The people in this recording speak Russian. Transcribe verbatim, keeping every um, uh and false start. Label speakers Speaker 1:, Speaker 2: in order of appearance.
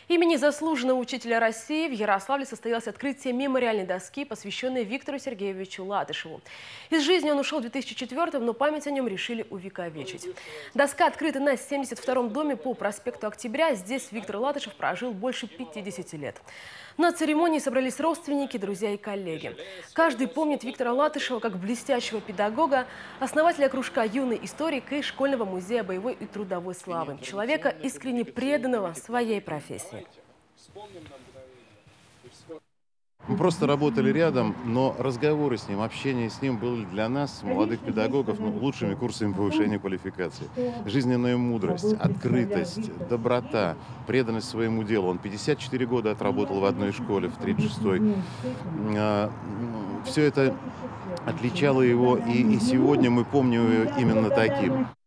Speaker 1: Имени заслуженного учителя России в Ярославле состоялось открытие мемориальной доски, посвященной Виктору Сергеевичу Латышеву. Из жизни он ушел в две тысячи четвёртом, но память о нем решили увековечить. Доска открыта на семьдесят втором доме по проспекту Октября. Здесь Виктор Латышев прожил больше пятидесяти лет. На церемонии собрались родственники, друзья и коллеги. Каждый помнит Виктора Латышева как блестящего педагога, основателя кружка «Юный историк» и школьного музея боевой и трудовой славы. Человека, искренне преданного своей профессии.
Speaker 2: Мы просто работали рядом, но разговоры с ним, общение с ним были для нас, молодых педагогов, ну, лучшими курсами повышения квалификации. Жизненная мудрость, открытость, доброта, преданность своему делу. Он пятьдесят четыре года отработал в одной школе, в тридцать шестой. Все это отличало его, и, и сегодня мы помним его именно таким.